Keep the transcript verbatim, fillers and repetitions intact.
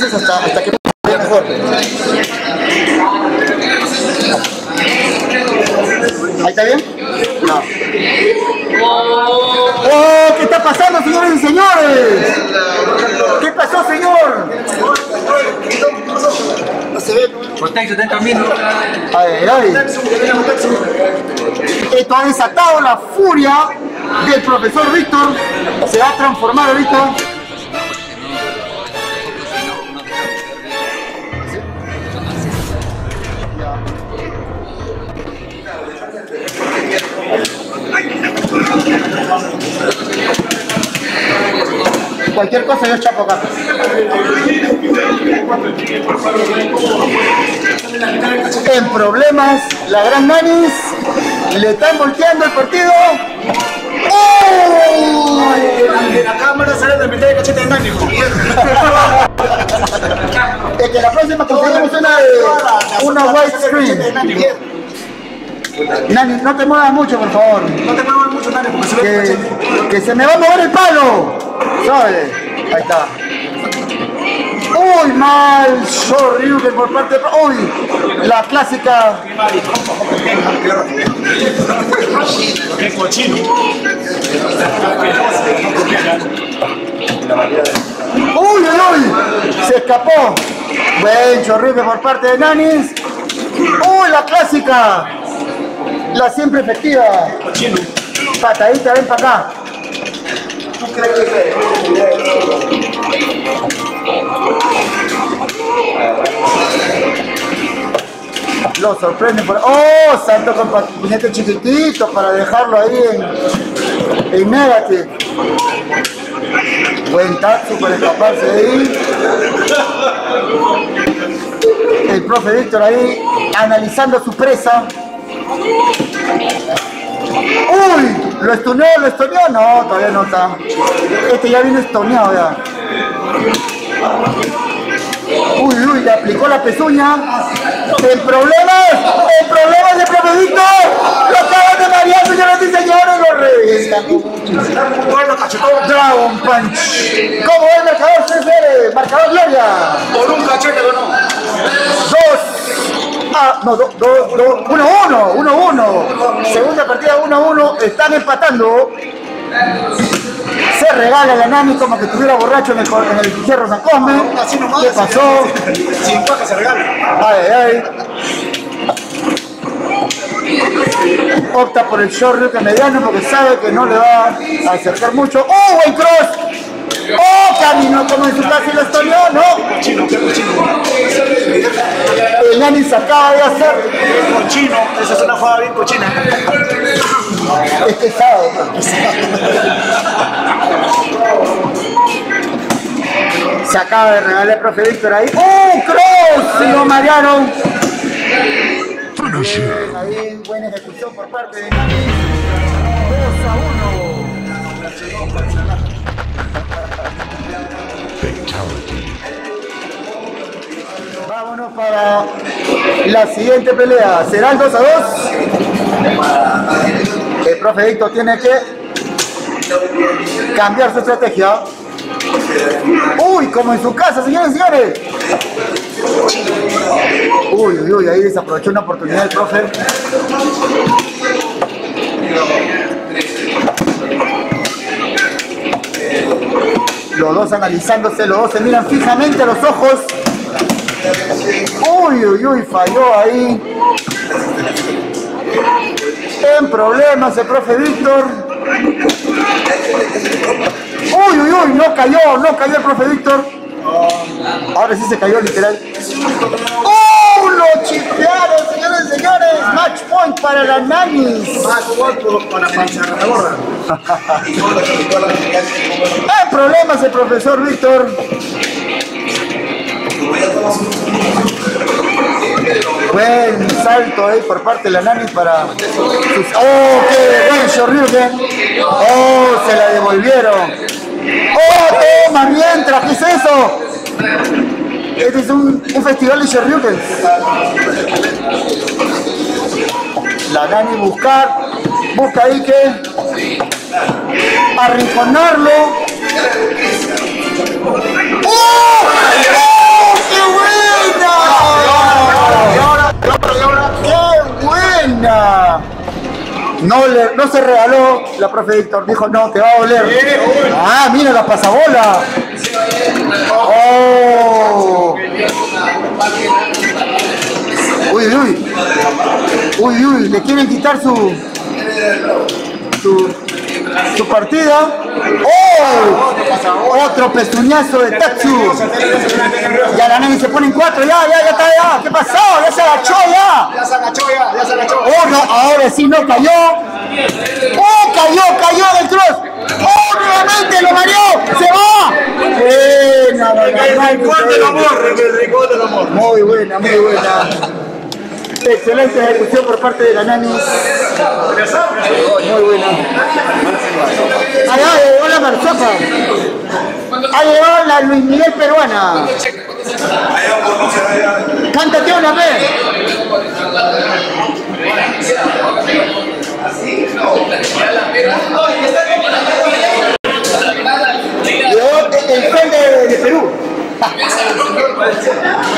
veces hasta, hasta que vaya mejor. ¿Ahí está bien? No. ¡Oh! ¿Qué está pasando, señores y señores? ¿Qué pasó, señor? No se ve. Contexto, ten camino. Ay, ay. Esto ha desatado la furia del profesor Víctor. Se va a transformar ahorita. Cualquier cosa yo chapo acá. En problemas, la gran Nanis le están volteando el partido. ¡Oh! En la cámara sale la mitad de cachete de Nanis. Es que la próxima conseguimos una, una white screen. Nani, no te muevas mucho, por favor. No te muevas mucho, Nani, porque se ve que, el cachete. que se me va a mover el palo. ¿Sabes? Ahí está. Uy, mal Shoryuken por parte de... Uy, la clásica... Qué cochino. Uy, uy, uy, se escapó. Buen Shoryuken por parte de Nanis. Uy, la clásica. La siempre efectiva. Cochino. Patadita, ven para acá. Lo sorprende por... ¡Oh! Santo con patinete chiquitito para dejarlo ahí en, en negative. Buen Tatsu para escaparse de ahí. El profe Víctor ahí analizando a su presa. ¡Uy! ¿Lo estuneó? ¿Lo estuneó? No, todavía no está. Este ya vino estuneado ya. Uy, uy, le aplicó la pezuña. ¡En problemas! ¡En problemas de profe Víctor! ¡Lo acaban de marear, señoras y señores! ¡Lo revientan! Bueno, cachetón. Dragon Punch. ¿Cómo es el marcador, César? Marcador Gloria. Por un cachete ganó. Dos. Ah, no, dos, dos, dos. Uno, uno. Uno, uno. Segunda partida, uno, uno. Están empatando. Se regala la Nani como que estuviera borracho en el, en el Cerro San Cosme. ¿Qué pasó? Sin cuaca se regala. Ay, ay. Opta por el Shoryuken mediano porque sabe que no le va a acercar mucho. ¡Oh, buen cross! ¡Oh, caminó como en su casa y lo estoneó! ¡No! Cochino, qué cochino. El Nani se acaba de hacer. Cochino, esa es una jugada bien cochina. Es pesado. Se acaba de regalar el profe Víctor ahí. ¡Oh, cross! Y lo marearon. Bien, ahí, buena ejecución por parte de Nani. dos a uno. Vámonos para la siguiente pelea. ¿Será el dos a dos? El profe Víctor tiene que cambiar su estrategia. Uy, como en su casa, señores y señores. Uy, uy, uy, ahí desaprovechó una oportunidad el profe. Los dos analizándose, los dos se miran fijamente a los ojos. Uy, uy, uy, falló ahí. En problemas el profe Víctor. Uy, uy, uy, no cayó, no cayó el profe Víctor. Ahora sí se cayó literal. ¡Oh! Lo chipearon, señores y señores. Match point para la Nanis. Match point para Pancha Gorra. Hay problemas el profesor Víctor. Buen salto ahí por parte de la Nanis para sus... ¡Oh, qué buen Shoryuken! ¡Oh, se la devolvieron! ¡Oh, toma mientras! ¿Qué es eso? Este es un, un festival de Shoryuken. La Nani buscar, busca ahí que arrinconarlo. ¡Oh! ¡Oh! No, le, no se regaló, la profe Víctor dijo, no, te va a doler. Ah, mira la pasabola. Oh. Uy, uy. Uy, uy, le quieren quitar su... su, su partida. ¡Oh! Otro pezuñazo de Tatsu. Ya la Nani se pone en cuatro, ya, ya, ya está, ya. ¿Qué pasó? Ya se agachó, ya. Ya se agachó, ya, ya se agachó. Oh, no, ahora sí no cayó. ¡Oh, cayó, cayó del cross! ¡Oh, nuevamente lo mareó! ¡Se va! Buena, El rincón del amor, el rincón del amor. muy buena, muy buena. Excelente ejecución por parte de la Nani. Muy buena. Allá llegó la Marzofa. Ha llegado la Luis Miguel peruana. Cántate una vez. Llegó el fan de, de Perú.